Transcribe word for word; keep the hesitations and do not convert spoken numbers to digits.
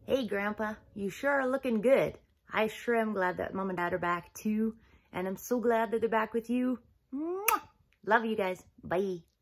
hey, Grandpa, you sure are looking good. I sure am glad that Mom and Dad are back too. And I'm so glad that they're back with you. Mwah! Love you guys. Bye.